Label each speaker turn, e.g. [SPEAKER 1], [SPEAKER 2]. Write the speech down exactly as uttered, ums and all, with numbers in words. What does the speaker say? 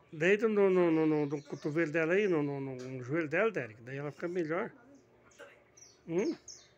[SPEAKER 1] Deita no, no, no, no, no cotovelo dela aí, no, no, no, no joelho dela, Derek. Daí ela fica melhor. Hum?